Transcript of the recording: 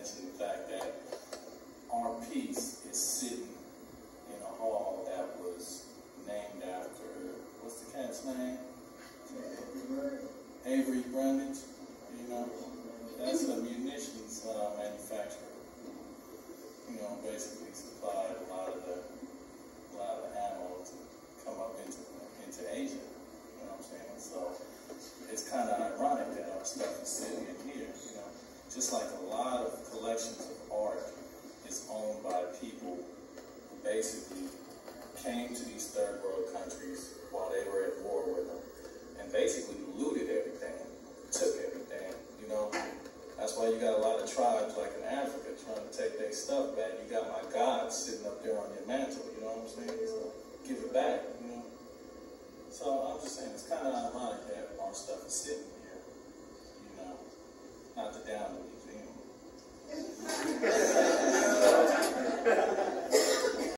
mention the fact that our piece is sitting in a hall that was named after, what's the cat's name? Avery Brundage. You know, that's a munitions manufacturer. You know, basically supplied a lot of the ammo to come up into Asia. You know what I'm saying? So it's kind of ironic that our stuff is sitting in here. You know, just like a lot of collections of art is owned by people who basically came to these third world countries while they were at war with them and basically looted everything, took everything. You know, that's why you got a lot of tribes like in Africa trying to take their stuff back. You got my God sitting up there on your mantle. You know what I'm saying? So give it back. You know. So I'm just saying it's kind of ironic that our stuff is sitting